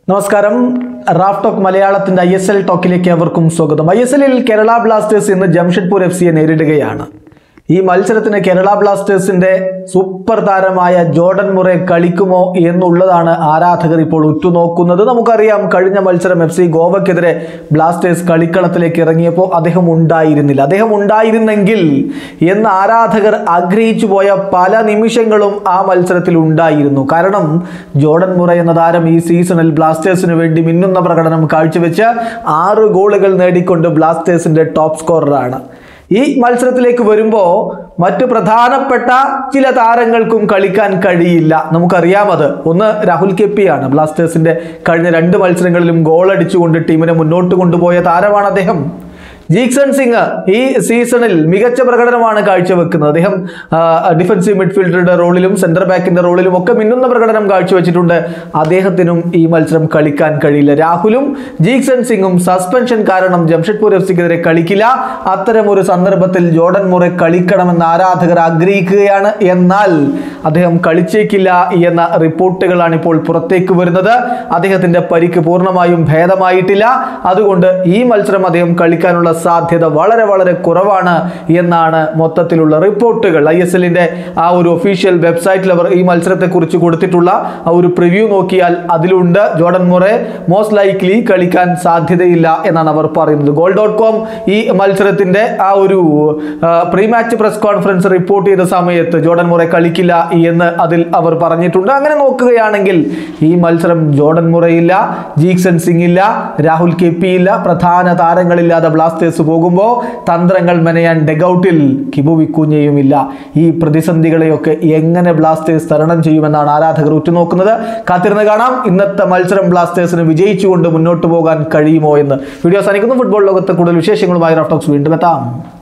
നമസ്കാരം റാഫ് ടോക്ക് മലയാളത്തിന്റെ ISL ടോക്കിലേക്ക് അവർക്കും സ്വാഗതം. ISLിൽ കേരള ബ്ലാസ്റ്റേഴ്സ് ഇന്ന് ജംഷഡ്പൂർ FCയെ നേരിടുകയാണ്. ഈ മത്സരത്തിന് കേരള ബ്ലാസ്റ്റേഴ്സിന്റെ സൂപ്പർ താരമായ ജോർഡൻ മുറെ കളിക്കുമോ എന്നുള്ളതാണ് ആരാധകർ ഇപ്പോൾ ഉറ്റുനോക്കുന്നത്. നമുക്കറിയാം, കഴിഞ്ഞ മത്സരം FC ഗോവയ്ക്കെതിരെ ബ്ലാസ്റ്റേഴ്സ് കളിക്കളത്തിലേക്ക് ഇറങ്ങിയപ്പോൾ അദ്ദേഹം ഉണ്ടായിരുന്നില്ല. അദ്ദേഹം ഉണ്ടായിരുന്നെങ്കിൽ എന്ന് ആരാധകർ ആഗ്രഹിച്ചു പോയ പല നിമിഷങ്ങളും ആ മത്സരത്തിൽ ഉണ്ടായിരുന്നു. കാരണം ജോർഡൻ മുറെ എന്ന താരം ഈ സീസണിൽ ബ്ലാസ്റ്റേഴ്സിന് വേണ്ടി മിന്നുന്ന പ്രകടനം കാഴ്ചവെച്ച് 6 ഗോളുകൾ നേടിക്കൊണ്ട് ബ്ലാസ്റ്റേഴ്സിന്റെ ടോപ്പ് സ്കോററാണ്. ഈ മത്സരത്തിലേക്ക് വരുമ്പോൾ മറ്റു പ്രധാനപ്പെട്ട ചില താരങ്ങൾക്കും കളിക്കാൻ കഴിയില്ല. നമുക്കറിയാമത്. ഒന്ന് രാഹുൽ KP ആണ്. ബ്ലാസ്റ്റേഴ്സിന്റെ കഴിഞ്ഞ 2 മത്സരങ്ങളിലും ഗോൾ അടിച്ചുകൊണ്ട് ടീമിനെ മുന്നോട്ട് കൊണ്ടുപോയ താരമാണ് അദ്ദേഹം. ജീക്സൺ സിംഗ് ഈ സീസണിൽ മികച്ച പ്രകടനമാണ് കാഴ്ചവെക്കുന്നത്. അദ്ദേഹം ഡിഫൻസീവ് മിഡ്ഫീൽഡറുടെ റോളിലും സെന്റർ ബാക്കിന്റെ റോളിലും ഒക്കെ മിന്നുന്ന പ്രകടനം കാഴ്ചവെച്ചിട്ടുണ്ട്. അദ്ദേഹത്തിനും ഈ മത്സരം കളിക്കാൻ കഴിയില്ല. രാഹുലും ജീക്സൺ സിംഗും സസ്പെൻഷൻ കാരണം ജംഷഡ്പൂർ FCക്കെതിരെ കളിക്കില്ല. അത്തരമൊരു സന്ദർഭത്തിൽ ജോർഡൻ മുറെ കളിക്കണമെന്ന് ആരാധകർ ആഗ്രഹിക്കുകയാണ്. എന്നാൽ അദ്ദേഹം കളിച്ചേക്കില്ല എന്ന റിപ്പോർട്ടുകളാണ് ഇപ്പോൾ പുറത്തേക്ക് വരുന്നത്. അദ്ദേഹത്തിന്റെ പരിക്ക് പൂർണ്ണമായും ഭേദമായിട്ടില്ല. അതുകൊണ്ട് ഈ മത്സരം അദ്ദേഹം കളിക്കാനുള്ള സാധ്യത വളരെ വളരെ കുറവാണ് എന്നാണ് മൊത്തത്തിലുള്ള റിപ്പോർട്ടുകൾ. ISLിന്റെ ആ ഒരു ഒഫീഷ്യൽ വെബ്സൈറ്റിൽ അവർ ഈ മത്സരത്തെക്കുറിച്ച് കൊടുത്തിട്ടുള്ള ആ ഒരു പ്രിവ്യൂ നോക്കിയാൽ അതിലുണ്ട് ജോർഡൻ മുറെ മോസ്റ്റ് ലൈക്ലി കളിക്കാൻ സാധ്യതയില്ല എന്നാണ് അവർ പറയുന്നത്. goal.com ഈ മത്സരത്തിന്റെ ആ ഒരു pre match press conference report ചെയ്ത സമയത്ത് ജോർഡൻ മുറെ കളിക്കില്ല എന്ന് അതിൽ അവർ പറഞ്ഞിട്ടുണ്ട്. അങ്ങനെ നോക്കുകയാണെങ്കിൽ ഈ മത്സരം ജോർഡൻ മുറെ ഇല്ല, ജീക്സൺ സിംഗ് ഇല്ല, രാഹുൽ KP ഇല്ല, പ്രധാന താരങ്ങളില്ലാതെ ബ്ലാസ്റ്റേഴ്സ് പോകുമ്പോൾ തന്ത്രങ്ങൾ മെനയാൻ ഡെഗൌട്ടിൽ കിബു വിക്കുഞ്ഞയും ഇല്ല. ഈ പ്രതിസന്ധികളെയൊക്കെ എങ്ങനെ ബ്ലാസ്റ്റേഴ്സ് തരണം ചെയ്യുമെന്നാണ് ആരാധകർ ഉറ്റുനോക്കുന്നത്. കാത്തിരുന്ന് കാണാം ഇന്നത്തെ മത്സരം ബ്ലാസ്റ്റേഴ്സിന് വിജയിച്ചുകൊണ്ട് മുന്നോട്ട് പോകാൻ കഴിയുമോ എന്ന്. വീഡിയോ അവസാനിക്കുന്നു. ഫുട്ബോൾ ലോകത്തെ കൂടുതൽ വിശേഷങ്ങളുമായി റാഫ് ടോക്സ് വീണ്ടും എത്താം.